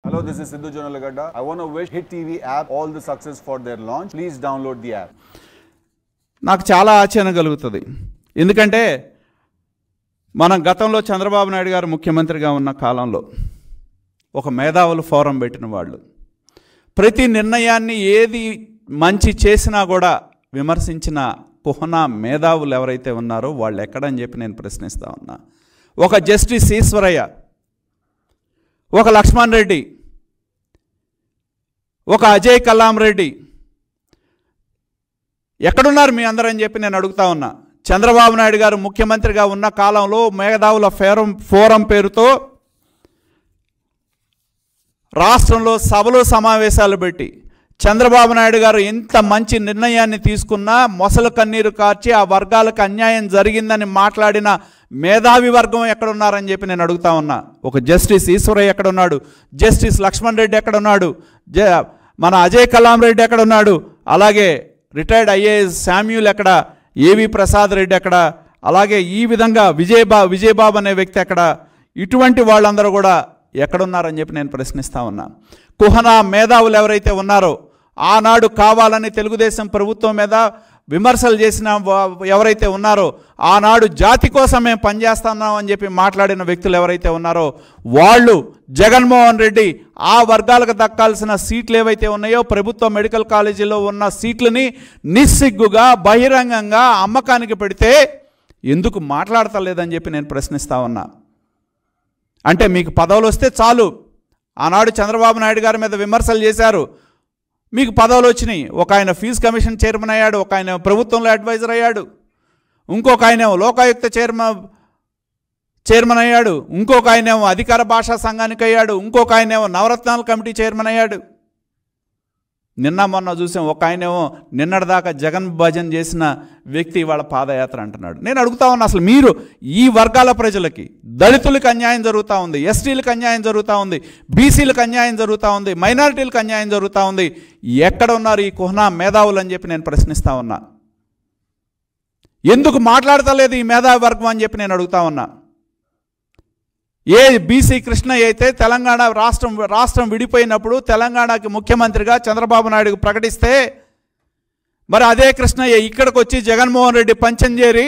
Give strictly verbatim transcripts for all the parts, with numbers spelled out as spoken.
Hello, this is Sidhu Jonalagadda. I want to wish Hit T V app all the success for their launch. Please download the app. నాకు చాలా ఆశ్చర్యం కలుగుతుంది. ఎందుకంటే మనం గతంలో చంద్రబాబు నాయుడు గారు ముఖ్యమంత్రిగా ఉన్న కాలంలో ఒక మేధావుల ఫోరం పెట్టిన వాళ్ళు ప్రతి నిర్ణయాన్ని ఏది మంచి చేసినా కూడా విమర్శించిన కుహనా మేధావులు ఎవరైతే ఉన్నారో వాళ్ళు ఎక్కడని చెప్పి నేను ప్రశ్నిస్తా ఉన్నా. ఒక జస్టిస్ ఈశ్వరయ్య, ఒక లక్ష్మణ్ రెడ్డి, ఒక అజయ్ కల్లాం రెడ్డి ఎక్కడున్నారు మీ అందరూ అని చెప్పి నేను అడుగుతా ఉన్నా. చంద్రబాబు నాయుడు గారు ముఖ్యమంత్రిగా ఉన్న కాలంలో మేధావుల ఫోరం ఫోరం పేరుతో రాష్ట్రంలో సభలు సమావేశాలు పెట్టి చంద్రబాబు నాయుడు గారు ఎంత మంచి నిర్ణయాన్ని తీసుకున్నా మొసలు కన్నీరు కార్చి ఆ వర్గాలకు అన్యాయం జరిగిందని మాట్లాడిన మేధావి వర్గం ఎక్కడున్నారని చెప్పి నేను అడుగుతా ఉన్నా. ఒక జస్టిస్ ఈశ్వరయ్య ఎక్కడున్నాడు, జస్టిస్ లక్ష్మణ్ రెడ్డి ఎక్కడున్నాడు, జ మన అజయ్ కల్లాం రెడ్డి ఎక్కడున్నాడు, అలాగే రిటైర్డ్ ఐఏఎస్ శామ్యూల్ ఎక్కడ, ఏవి ప్రసాద్ రెడ్డి ఎక్కడ, అలాగే ఈ విధంగా విజయబా విజయబాబు అనే వ్యక్తి ఎక్కడ, ఇటువంటి వాళ్ళందరూ కూడా ఎక్కడున్నారని చెప్పి నేను ప్రశ్నిస్తా ఉన్నా. కుహనా మేధావులు ఎవరైతే ఉన్నారో ఆనాడు కావాలని తెలుగుదేశం ప్రభుత్వం మీద విమర్శలు చేసిన ఎవరైతే ఉన్నారో ఆనాడు జాతి కోసం మేము పనిచేస్తున్నాం అని చెప్పి మాట్లాడిన వ్యక్తులు ఎవరైతే ఉన్నారో వాళ్ళు జగన్మోహన్ రెడ్డి ఆ వర్గాలకు దక్కాల్సిన సీట్లు ఏవైతే ఉన్నాయో ప్రభుత్వ మెడికల్ కాలేజీలో ఉన్న సీట్లని నిస్సిగ్గుగా బహిరంగంగా అమ్మకానికి పెడితే ఎందుకు మాట్లాడతలేదని చెప్పి నేను ప్రశ్నిస్తా ఉన్నా. అంటే మీకు పదవులు వస్తే చాలు, ఆనాడు చంద్రబాబు నాయుడు గారి మీద విమర్శలు చేశారు, మీకు పదవులు వచ్చినాయి. ఒక ఆయన ఫీజు కమిషన్ చైర్మన్ అయ్యాడు, ఒక ఆయన ప్రభుత్వంలో అడ్వైజర్ అయ్యాడు, ఇంకొక ఆయనేమో లోకాయుక్త చైర్మన్ చైర్మన్ అయ్యాడు, ఇంకొక ఆయనేమో అధికార భాషా సంఘానికి అయ్యాడు, ఇంకొక ఆయనేమో నవరత్నాల కమిటీ చైర్మన్ అయ్యాడు. నిన్న మొన్న చూసాం ఒక ఆయనేమో నిన్నటిదాకా జగన్ భజన చేసిన వ్యక్తి వాళ్ళ పాదయాత్ర అంటున్నాడు. నేను అడుగుతా ఉన్నా, అసలు మీరు ఈ వర్గాల ప్రజలకి, దళితులకు అన్యాయం జరుగుతూ ఉంది, ఎస్టీలకు అన్యాయం జరుగుతూ ఉంది, బీసీలకు అన్యాయం జరుగుతూ ఉంది, మైనారిటీలకు అన్యాయం జరుగుతూ ఉంది, ఎక్కడ ఉన్నారు ఈ కుహనా మేధావులు అని చెప్పి నేను ప్రశ్నిస్తా ఉన్నా. ఎందుకు మాట్లాడతలేదు ఈ మేధావి వర్గం అని చెప్పి నేను అడుగుతా ఉన్నా. ఏ బీసీ కృష్ణ అయితే తెలంగాణ రాష్ట్రం రాష్ట్రం విడిపోయినప్పుడు తెలంగాణకి ముఖ్యమంత్రిగా చంద్రబాబు నాయుడు ప్రకటిస్తే మరి అదే కృష్ణయ్య ఇక్కడికి వచ్చి జగన్మోహన్ రెడ్డి పంచంజేరి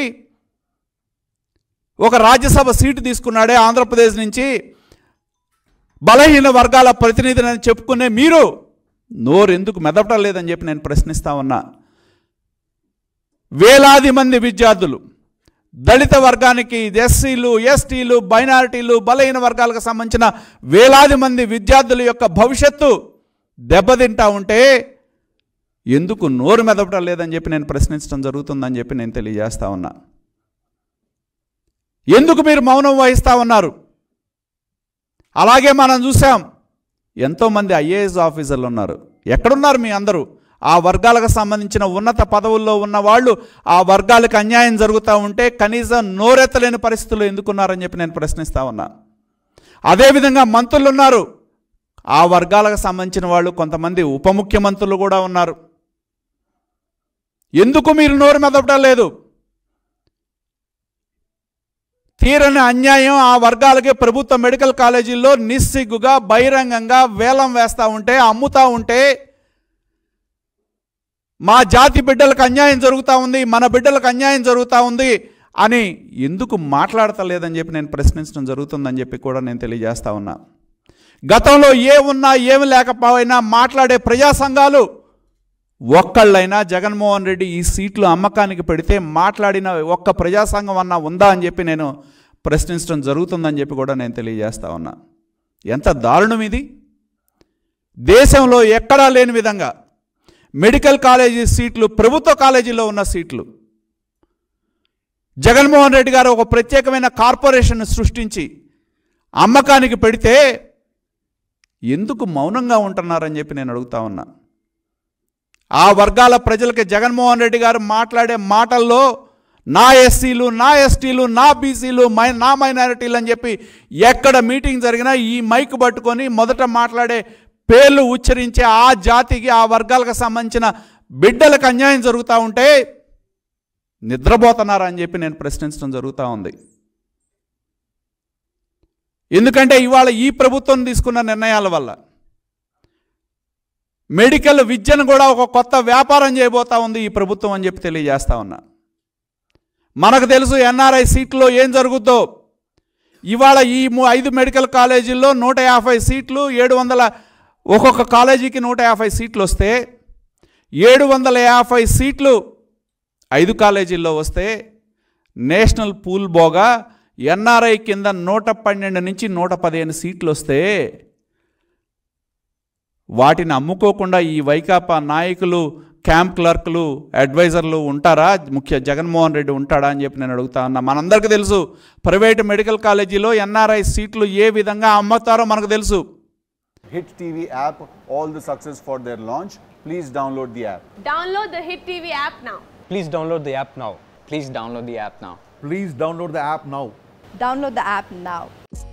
ఒక రాజ్యసభ సీటు తీసుకున్నాడే ఆంధ్రప్రదేశ్ నుంచి, బలహీన వర్గాల ప్రతినిధిని చెప్పుకునే మీరు నోరు ఎందుకు మెదపడం లేదని చెప్పి నేను ప్రశ్నిస్తా ఉన్నా. వేలాది మంది విద్యార్థులు, దళిత వర్గానికి, ఎస్సీలు, ఎస్టీలు, మైనారిటీలు, బలహీన వర్గాలకు సంబంధించిన వేలాది మంది విద్యార్థుల యొక్క భవిష్యత్తు దెబ్బతింటా ఉంటే ఎందుకు నోరు మెదపడం లేదని చెప్పి నేను ప్రశ్నించడం జరుగుతుందని చెప్పి నేను తెలియజేస్తా ఉన్నా. ఎందుకు మీరు మౌనం వహిస్తూ ఉన్నారు? అలాగే మనం చూసాం ఎంతోమంది ఐఏఎస్ ఆఫీసర్లు ఉన్నారు, ఎక్కడున్నారు మీ అందరూ? ఆ వర్గాలకు సంబంధించిన ఉన్నత పదవుల్లో ఉన్న వాళ్ళు ఆ వర్గాలకు అన్యాయం జరుగుతూ ఉంటే కనీసం నోరెత్తలేని పరిస్థితుల్లో ఎందుకున్నారని చెప్పి నేను ప్రశ్నిస్తా ఉన్నా. అదేవిధంగా మంత్రులు ఉన్నారు, ఆ వర్గాలకు సంబంధించిన వాళ్ళు కొంతమంది ఉప ముఖ్యమంత్రులు కూడా ఉన్నారు. ఎందుకు మీరు నోరు మెదపడం లేదు? తీరని అన్యాయం ఆ వర్గాలకి ప్రభుత్వ మెడికల్ కాలేజీల్లో నిస్సిగ్గుగా బహిరంగంగా వేలం వేస్తూ ఉంటే, అమ్ముతూ ఉంటే మా జాతి బిడ్డలకు అన్యాయం జరుగుతూ ఉంది, మన బిడ్డలకు అన్యాయం జరుగుతూ ఉంది అని ఎందుకు మాట్లాడతలేదని చెప్పి నేను ప్రశ్నించడం జరుగుతుందని చెప్పి కూడా నేను తెలియజేస్తా ఉన్నా. గతంలో ఏ ఉన్నా ఏమి లేకపోయినా మాట్లాడే ప్రజా సంఘాలు ఒక్కళ్ళైనా జగన్మోహన్ రెడ్డి ఈ సీట్లు అమ్మకానికి పెడితే మాట్లాడిన ఒక్క ప్రజా సంఘం అన్నా ఉందా అని చెప్పి నేను ప్రశ్నించడం జరుగుతుందని చెప్పి కూడా నేను తెలియజేస్తా ఉన్నా. ఎంత దారుణం ఇది! దేశంలో ఎక్కడా లేని విధంగా మెడికల్ కాలేజీ సీట్లు, ప్రభుత్వ కాలేజీలో ఉన్న సీట్లు జగన్మోహన్ రెడ్డి గారు ఒక ప్రత్యేకమైన కార్పొరేషన్ సృష్టించి అమ్మకానికి పెడితే ఎందుకు మౌనంగా ఉంటున్నారని చెప్పి నేను అడుగుతా ఉన్నా. ఆ వర్గాల ప్రజలకి జగన్మోహన్ రెడ్డి గారు మాట్లాడే మాటల్లో నా ఎస్సీలు, నా ఎస్టీలు, నా బీసీలు, మై నా మైనారిటీలు అని చెప్పి ఎక్కడ మీటింగ్ జరిగినా ఈ మైక్ పట్టుకొని మొదట మాట్లాడే పేర్లు ఉచ్చరించే ఆ జాతికి, ఆ వర్గాలకు సంబంధించిన బిడ్డలకు అన్యాయం జరుగుతూ ఉంటే నిద్రపోతున్నారా అని చెప్పి నేను ప్రశ్నించడం జరుగుతూ ఉంది. ఎందుకంటే ఇవాళ ఈ ప్రభుత్వం తీసుకున్న నిర్ణయాల వల్ల మెడికల్ విద్యను కూడా ఒక కొత్త వ్యాపారం చేయబోతా ఉంది ఈ ప్రభుత్వం అని చెప్పి తెలియజేస్తా ఉన్నా. మనకు తెలుసు ఎన్ఆర్ఐ సీట్లో ఏం జరుగుద్దో. ఇవాళ ఈ ఐదు మెడికల్ కాలేజీల్లో నూట యాభై సీట్లు ఏడు వందల ఒక్కొక్క కాలేజీకి నూట యాభై సీట్లు వస్తే ఏడు వందల యాభై సీట్లు ఐదు కాలేజీల్లో వస్తే నేషనల్ పూల్ బోగా ఎన్ఆర్ఐ కింద నూట పన్నెండు నుంచి నూట పదిహేను సీట్లు వస్తే వాటిని అమ్ముకోకుండా ఈ వైకాపా నాయకులు, క్యాంప్ క్లర్క్లు, అడ్వైజర్లు ఉంటారా? ముఖ్య జగన్మోహన్ రెడ్డి ఉంటాడా అని చెప్పి నేను అడుగుతా ఉన్నా. మనందరికీ తెలుసు ప్రైవేట్ మెడికల్ కాలేజీలో ఎన్ఆర్ఐ సీట్లు ఏ విధంగా అమ్ముతారో మనకు తెలుసు. Hit T V app, all the success for their launch. Please download the app. Download the Hit T V app now. Please download the app now. Please download the app now. Please download the app now. Download the app now.